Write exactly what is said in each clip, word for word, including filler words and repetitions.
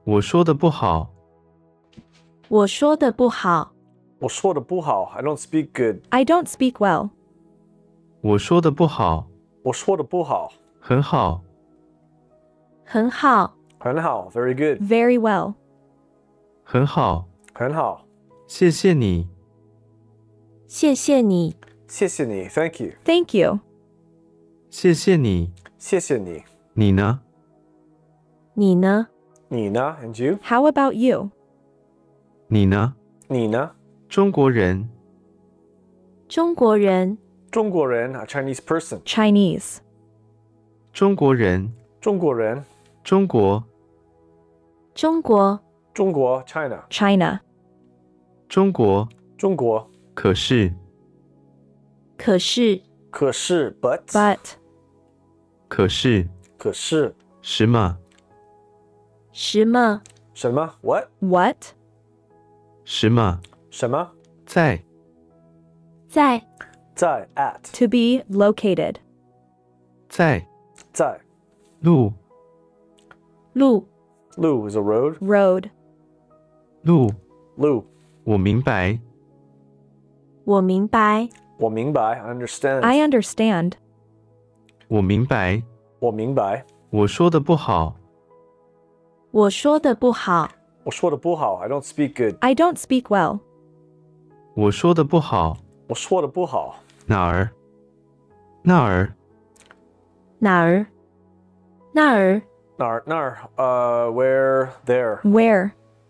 我说的不好。 我说的不好。 我说的不好 I don't speak good. I don't speak well. 我说的不好。 我说的不好。 很好。 很好。 很好 Very good. Very well. 很好。 很好。 谢谢你。 谢谢你。 谢谢你 Thank you. Thank you. 谢谢你。 谢谢你。 你呢？ 你呢？ 你呢 And you? How about you? 你呢？ 你呢？ 中国人。 中国人。 中国人 A Chinese person. Chinese. 中国人。 中国人。 中国。 中国。 中国 China. China. 中国。 中国。 可是。 可是。 可是 But. But. 可是。 可是。 什么？ 什么？ 什么 What? What? 什么？ 什么？ 在。 在。 在 At. To be located. 在。 在。 路。 路。 路 is a road. Road. 路。 路。 我明白。 我明白。 我明白 I understand. I understand. 我明白。 我明白。 我说的不好。 我说的不好。 我说的不好 I don't speak good. I don't speak well. 我说的不好。 我说的不好。 哪儿？那儿。 哪儿？那儿。 哪儿哪儿 Uh, where? There. Where?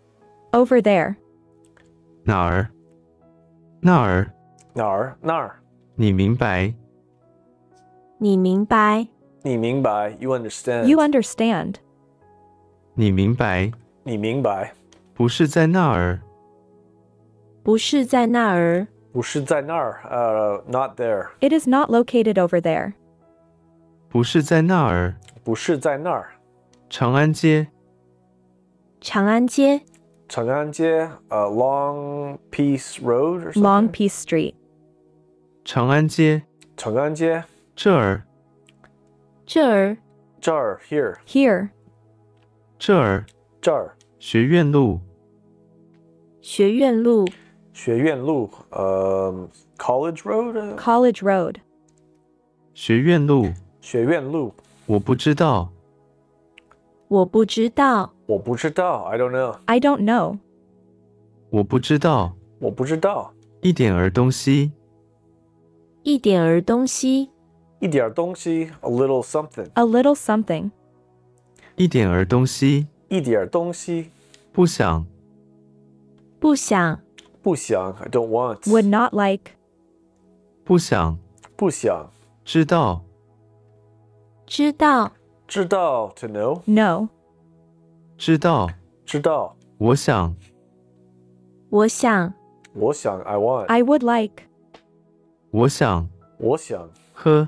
Over there. 哪儿？那儿。 哪儿那儿。 你明白。 你明白。 你明白 You understand. You understand. 你明白。 你明白。 不是在那儿。 不是在那儿。 不是在那儿 Uh, not there. It is not located over there. 不是在那儿。 不是在那儿。 长安街。 长安街。 长安街 uh, Long Peace Road or something? Long Peace Street. 长安街。 长安街。 这儿。 这儿。 这儿 Here. Here. 这儿。 这儿。 学院路。 学院路。 学院路 um, College Road? College Road. 学院路。 学院路。 我不知道。 我不知道。 我不知道 I don't know. I don't know. 我不知道。 我不知道。 一点儿东西。 一点儿东西。 一点东西 A little something. A little something. 一点儿东西。 一点东西。 不想。 不想。 不想 I don't want. Would not like. 不想。 不想。 知道。 知道。 知道 To know. No. 知道。 知道。 我想。 我想。 我想 I want. I would like. 我想。 我想。 喝。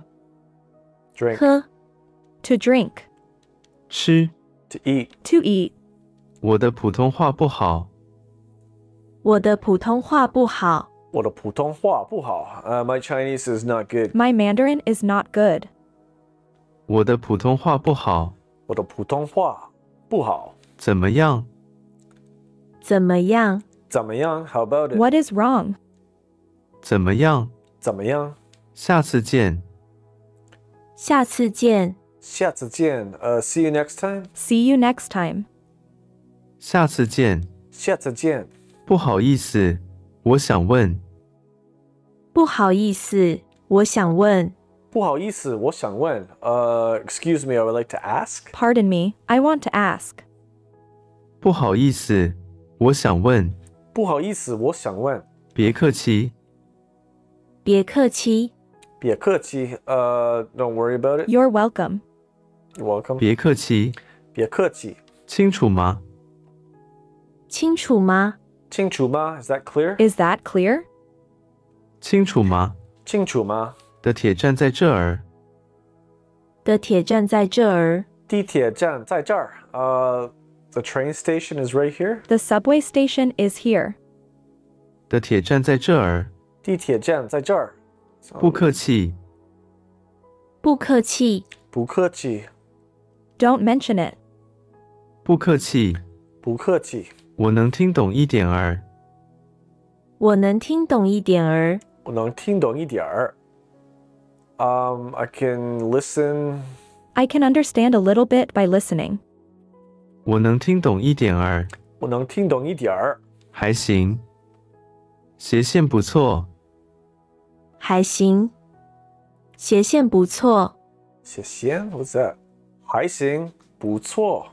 Drink. 喝。To drink. 吃。 To eat. To eat. 我的普通话不好。 我的普通话不好。 我的普通话不好 uh, My Chinese is not good. My Mandarin is not good. 我的普通话不好。 我的普通话不好。 怎么样？ 怎么样？ 怎么样 How about it? What is wrong? 怎么样？ 怎么样？ 下次见。 下次见。 下次见 uh, See you next time. See you next time. 下次见。 下次见。 不好意思，我想问。 不好意思，我想问。 不好意思，我想问 uh, Excuse me, I would like to ask. Pardon me, I want to ask. 不好意思，我想问。 不好意思，我想问。 别客气。 别客气。 别客气 uh, Don't worry about it. You're welcome. You're welcome. 别客气。 别客气。 清楚吗？ 清楚吗？ 清楚吗 Is that clear? Is that clear? 清楚吗？ 清楚吗？ 的铁站在这儿。 的铁站在这儿。 地铁站在这儿 uh, The train station is right here. The subway station is here. 的铁站在这儿。 地铁站在这儿。 不客气。 不客气。 不客气。 Don't mention it. 不客气。 不客气。 我能听懂一点儿。 我能听懂一点儿。 我能听懂一点儿。Um, I can listen. I can understand a little bit by listening. 我能听懂一点儿。 我能听懂一点儿。 还行。斜线不错。 还行。斜线不错。 斜线 What's that? 还行，不错。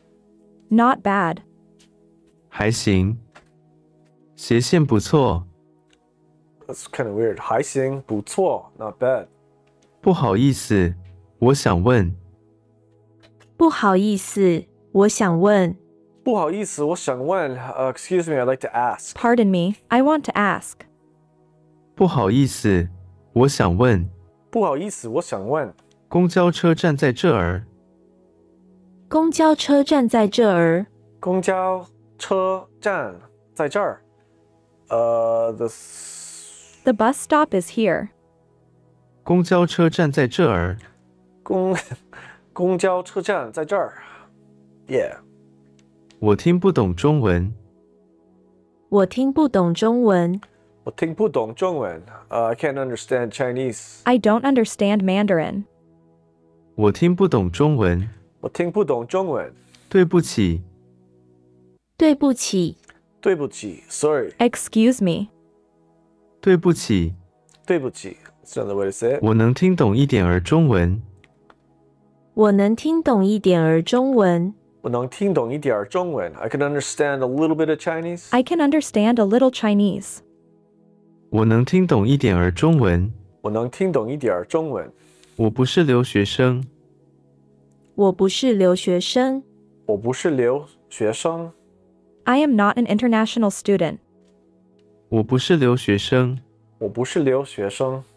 Not bad. 还行。斜线不错。 That's kind of weird. 还行，不错 Not bad. 不好意思，我想问。 不好意思，我想问。 不好意思，我想问。Uh, excuse me, I'd like to ask. Pardon me, I want to ask. 不好意思，我想问。 不好意思，我想问。 公交车站在这儿。 公交车站在这儿。 公交车站在这儿。Uh, the The bus stop is here. 公交车站在这儿。 公公交车站在这儿。Yeah. 我听不懂中文。 我听不懂中文。 我听不懂中文。Uh, I can't understand Chinese. I don't understand Mandarin. 我听不懂中文。 我听不懂中文。 对不起。 对不起。 对不起 Sorry. Excuse me. 对不起。 对不起 That's another way to say it. 我能听懂一点儿中文。 我能听懂一点儿中文。 我能听懂一点儿中文。I can understand a little bit of Chinese. I can understand a little Chinese. 我能听懂一点儿中文。 我能听懂一点儿中文。 我不是留学生。 我不是留学生。 我不是留学生。 I am not an international student. 我不是留学生。 我不是留学生。